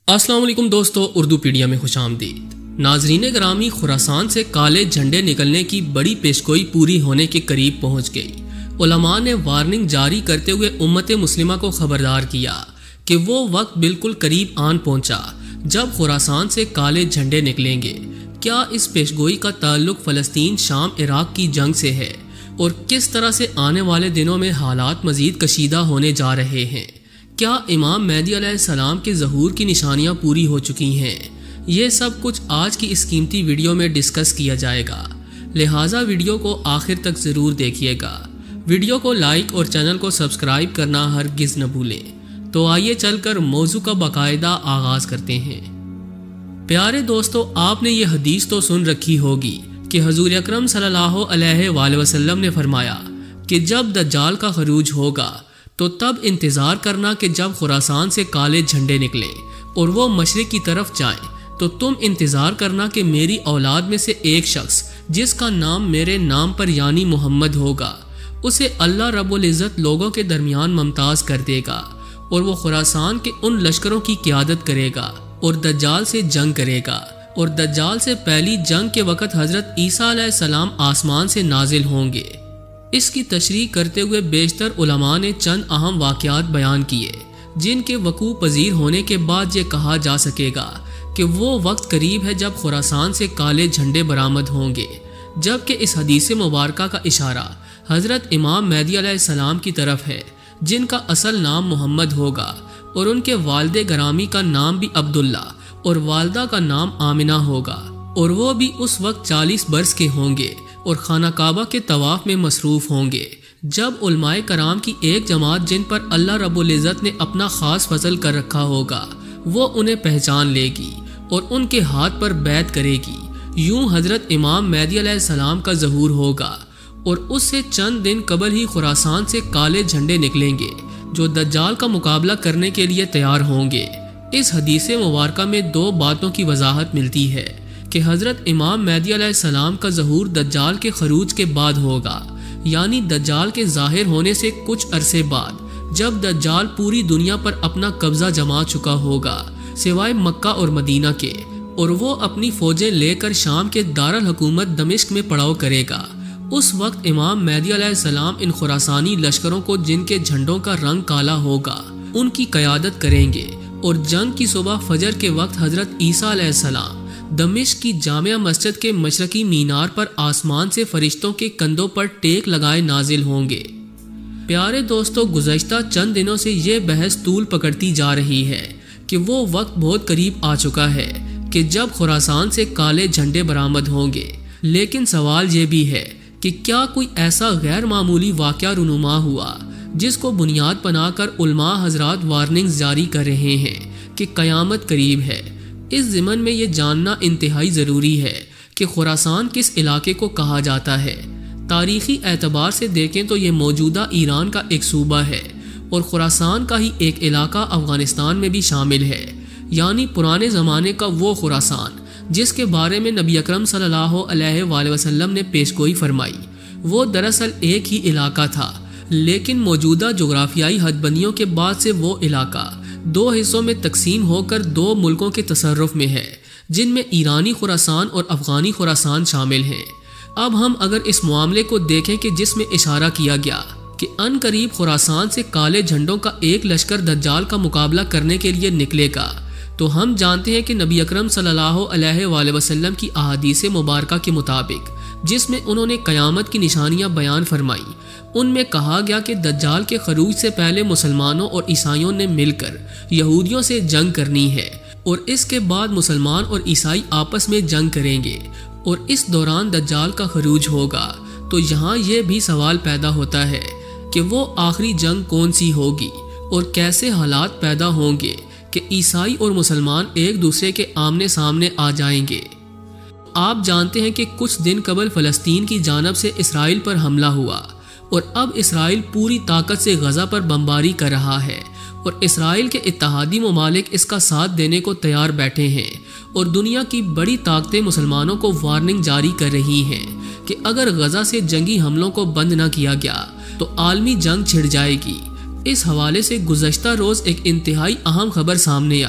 अस्सलाम वालेकुम दोस्तों, उर्दू पीडिया में खुश आमदीद। नाजरीन ग्रामी, खुरासान से काले झंडे निकलने की बड़ी पेशगोई पूरी होने के करीब पहुंच गई। उलमा ने वार्निंग जारी करते हुए उम्मत मुस्लिमा को खबरदार किया कि वो वक्त बिल्कुल करीब आन पहुंचा जब खुरासान से काले झंडे निकलेंगे। क्या इस पेशगोई का ताल्लुक फ़लस्तीन शाम इराक की जंग से है और किस तरह से आने वाले दिनों में हालात मज़ीद कशीदा होने जा रहे हैं? क्या इमाम मेहदी अलैहिस्सलाम के ज़हूर की निशानियां पूरी हो चुकी हैं? ये सब कुछ आज की इस कीमती वीडियो में डिस्कस किया जाएगा, लिहाजा वीडियो को आखिर तक ज़रूर देखिएगा। वीडियो को लाइक और चैनल को सब्सक्राइब करना हरगिज़ न भूलें। तो आइए चलकर मौजू का बाकायदा आगाज़ करते हैं। प्यारे दोस्तों, आपने ये हदीस तो सुन रखी होगी कि हुज़ूर अकरम सल्लल्लाहु अलैहि वसल्लम ने फरमाया कि जब दज्जाल का खरूज होगा तो तब इंतज़ार करना कि जब खुरासान से काले झंडे निकलें और वो मशरिक की तरफ जाएं, तो तुम इंतज़ार करना कि मेरी औलाद में से एक शख्स जिसका नाम मेरे नाम पर यानी मोहम्मद होगा, उसे अल्लाह रब्बुल इज़्ज़त लोगों के दरमियान मुमताज़ कर देगा और वो खुरासान के उन लश्करों की क़ियादत करेगा और दज्जाल से जंग करेगा। और दज्जाल से पहली जंग के वक़्त हज़रत ईसा अलैहिस्सलाम आसमान से नाजिल होंगे। इसकी तशरीह करते हुए बेशतर उलमा ने चंद अहम वाक़यात बयान किए जिनके वकूअ पजीर होने के बाद ये कहा जा सकेगा कि वो वक्त करीब है जब खुरासान से काले झंडे बरामद होंगे, जबकि इस हदीस मुबारका का इशारा हज़रत इमाम मेहदी अलैहिस्सलाम की तरफ है जिनका असल नाम मोहम्मद होगा और उनके वालिद गरामी का नाम भी अब्दुल्ला और वालदा का नाम आमिना होगा और वो भी उस वक्त 40 बरस के होंगे और खाना काबा के तवाफ में मसरूफ़ होंगे। जब उलमाए कराम की एक जमात जिन पर अल्लाह रब्बुल इज़्ज़त ने अपना ख़ास फजल कर रखा होगा, वो उन्हें पहचान लेगी और उनके हाथ पर बैत करेगी। यूं हज़रत इमाम मेहदी अलैहिस्सलाम का ज़हूर होगा और उससे चंद दिन कबल ही खुरासान से काले झंडे निकलेंगे जो दज्जाल का मुकाबला करने के लिए तैयार होंगे। इस हदीस मुबारका में दो बातों की वजाहत मिलती है कि हज़रत इमाम मेहदी अलैहिस्सलाम का ज़हूर दज्जाल के खरूज के बाद होगा, यानी दज्जाल के ज़ाहिर होने से कुछ अरसे बाद, जब दज्जाल पूरी दुनिया पर अपना कब्ज़ा जमा चुका होगा सिवाय मक्का और मदीना के, और वो अपनी फ़ौजें लेकर शाम के दारुल हुकूमत दमिश्क में पड़ाव करेगा। उस वक्त इमाम मेहदी अलैहिस्सलाम इन खुरासानी लश्करों को जिनके झंडों का रंग काला होगा उनकी क़यादत करेंगे और जंग की सुबह फजर के वक्त हज़रत ईसा अलैहिस्सलाम दमिश्क की जामिया मस्जिद के मशरकी मीनार पर आसमान से फरिश्तों के कंधों पर टेक लगाए नाजिल होंगे। प्यारे दोस्तों, गुज़श्ता चंद दिनों से ये बहस तूल पकड़ती जा रही है कि वो वक्त बहुत करीब आ चुका है कि जब खुरासान से काले झंडे बरामद होंगे। लेकिन सवाल ये भी है कि क्या कोई ऐसा गैर मामूली वाक़या रुनुमा हुआ जिसको बुनियाद बनाकर उलमा हजरात वार्निंग्स जारी कर रहे हैं कि क़यामत करीब है। इस ज़िमन में ये जानना इंतहाई ज़रूरी है कि खुरासान किस इलाके को कहा जाता है। तारीख़ी एतबार से देखें तो ये मौजूदा ईरान का एक सूबा है और खुरासान का ही एक इलाका अफ़गानिस्तान में भी शामिल है, यानी पुराने ज़माने का वो खुरासान जिसके बारे में नबी अकरम सल्लल्लाहु अलैहि वसल्लम ने पेशगोई फरमाई। वो दरअसल एक ही इलाका था, लेकिन मौजूदा जोग्राफियाई हदबंदियों के बाद से वो इलाका दो हिस्सों में तकसीम होकर दो मुल्कों के तसर्रुफ में है, जिनमें ईरानी खुरासान और अफ़गानी खुरासान शामिल हैं। अब हम अगर इस मामले को देखें कि जिसमें इशारा किया गया कि अनकरीब खुरासान से काले झंडों का एक लश्कर दज्जाल का मुकाबला करने के लिए निकलेगा, तो हम जानते हैं कि नबी अकरम सल्लल्लाहु अलैहि वसल्लम की अहादीस मुबारका के मुताबिक जिसमें उन्होंने क़यामत की निशानियां बयान फरमाई, उनमें कहा गया कि दज्जाल के खरूज से पहले मुसलमानों और ईसाइयों ने मिलकर यहूदियों से जंग करनी है और इसके बाद मुसलमान और ईसाई आपस में जंग करेंगे और इस दौरान दज्जाल का खरूज होगा। तो यहाँ ये भी सवाल पैदा होता है कि वो आखिरी जंग कौन सी होगी और कैसे हालात पैदा होंगे कि ईसाई और मुसलमान एक दूसरे के आमने सामने आ जाएंगे। आप जानते हैं कि कुछ दिन कबल फ़लस्तीन की जानब से इसराइल पर हमला हुआ और अब इसराइल पूरी ताकत से गज़ा पर बमबारी कर रहा है और इसराइल के इत्तेहादी ममालिक इसका साथ देने को तैयार बैठे हैं और दुनिया की बड़ी ताकतें मुसलमानों को वार्निंग जारी कर रही हैं कि अगर गज़ा से जंगी हमलों को बंद न किया गया तो आलमी जंग छिड़ जाएगी। इस हवाले से गुज़श्ता रोज़ एक इंतहाई अहम खबर सामने आई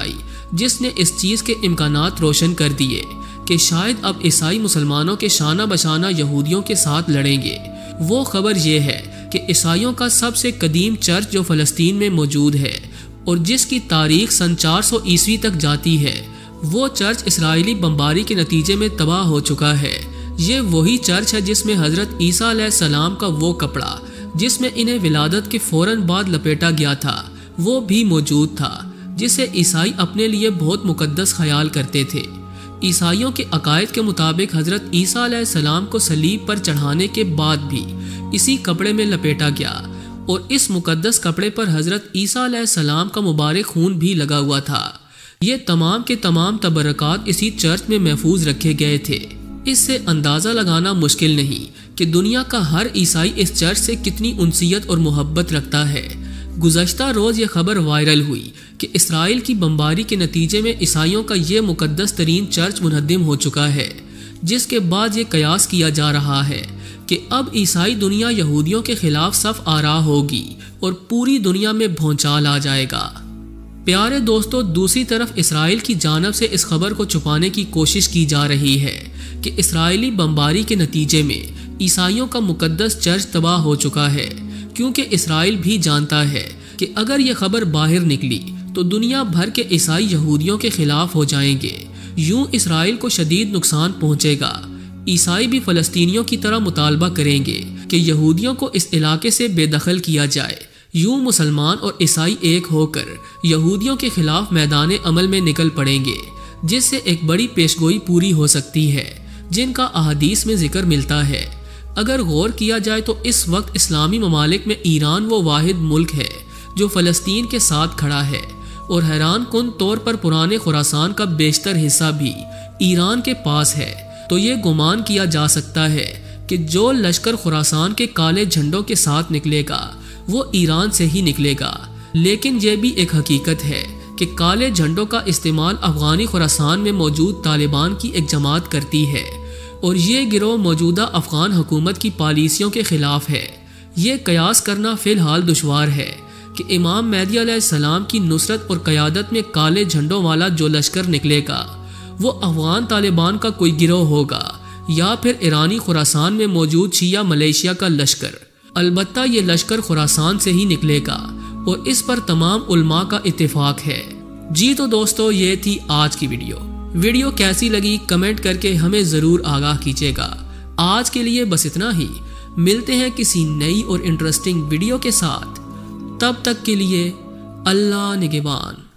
جس نے اس چیز کے امکانات روشن کر دیے کہ شاید اب عیسائی مسلمانوں کے شانہ بشانہ یہودیوں کے ساتھ لڑیں گے۔ وہ خبر یہ ہے کہ عیسائیوں کا سب سے قدیم چرچ جو فلسطین میں موجود ہے اور جس کی تاریخ سن 400 عیسوی تک جاتی ہے، وہ چرچ اسرائیلی بمباری کے نتیجے میں تباہ ہو چکا ہے۔ یہ وہی چرچ ہے جس میں حضرت عیسیٰ علیہ السلام کا وہ کپڑا جس میں انہیں ولادت کے فوراً بعد لپیٹا گیا تھا وہ بھی موجود تھا، جسے عیسائی اپنے لیے بہت مقدس خیال کرتے تھے۔ عیسائیوں کے عقائد کے مطابق حضرت عیسیٰ علیہ السلام کو صلیب پر چڑھانے کے بعد بھی اسی کپڑے میں لپیٹا گیا اور اس مقدس کپڑے پر حضرت عیسیٰ علیہ السلام کا مبارک خون بھی لگا ہوا تھا۔ یہ تمام کے تمام تبرکات اسی چرچ میں محفوظ رکھے گئے تھے۔ اس سے اندازہ لگانا مشکل نہیں کہ دنیا کا ہر عیسائی اس چرچ سے کتنی انسیت اور محبت رکھتا ہے۔ گزشتہ روز یہ خبر وائرل ہوئی کہ اسرائیل کی بمباری کے نتیجے میں عیسائیوں کا یہ مقدس ترین چرچ منہدم ہو چکا ہے، جس کے بعد یہ قیاس کیا جا رہا ہے کہ اب عیسائی دنیا یہودیوں کے خلاف صف آرا ہوگی اور پوری دنیا میں بھونچال آ جائے گا۔ پیارے دوستو، دوسری طرف اسرائیل کی جانب سے اس خبر کو چھپانے کی کوشش کی جا رہی ہے کہ اسرائیلی بمباری کے نتیجے میں عیسائیوں کا مقدس چرچ تباہ ہو چکا ہے، کیونکہ اسرائیل بھی جانتا ہے کہ اگر یہ خبر باہر نکلی تو دنیا بھر کے عیسائی یہودیوں کے خلاف ہو جائیں گے۔ یوں اسرائیل کو شدید نقصان پہنچے گا۔ عیسائی بھی فلسطینیوں کی طرح مطالبہ کریں گے کہ یہودیوں کو اس علاقے سے بے دخل کیا جائے۔ یوں مسلمان اور عیسائی ایک ہو کر یہودیوں کے خلاف میدان عمل میں نکل پڑیں گے، جس سے ایک بڑی پیشگوئی پوری ہو سکتی ہے جن کا احادیث میں ذکر ملتا ہے۔ اگر غور کیا جائے تو اس وقت اسلامی ممالک میں ایران وہ واحد ملک ہے جو فلسطین کے ساتھ کھڑا ہے، اور حیران کن طور پر پرانے خراسان کا بیشتر حصہ بھی ایران کے پاس ہے۔ تو یہ گمان کیا جا سکتا ہے کہ جو لشکر خراسان کے کالے جھنڈوں کے ساتھ نکلے گا وہ ایران سے ہی نکلے گا۔ لیکن یہ بھی ایک حقیقت ہے کہ کالے جھنڈوں کا استعمال افغانی خراسان میں موجود طالبان کی ایک جماعت کرتی ہے، اور یہ گروہ موجودہ افغان حکومت کی پالیسیوں کے خلاف ہے۔ یہ قیاس کرنا فی الحال دشوار ہے کہ امام مہدی علیہ السلام کی نصرت اور قیادت میں کالے جھنڈوں والا جو لشکر نکلے گا وہ افغان طالبان کا کوئی گروہ ہوگا یا پھر ایرانی خراسان میں موجود شیعہ ملیشیا کا لشکر۔ البتہ یہ لشکر خراسان سے ہی نکلے گا، اور اس پر تمام علماء کا اتفاق ہے۔ جی تو دوستو، یہ تھی آج کی ویڈیو کیسی لگی کمنٹ کر کے ہمیں ضرور آگاہ کیجیے گا۔ آج کے لیے بس اتنا ہی، ملتے ہیں کسی نئی اور انٹرسٹنگ ویڈیو کے ساتھ، تب تک کے لیے اللہ نگہبان۔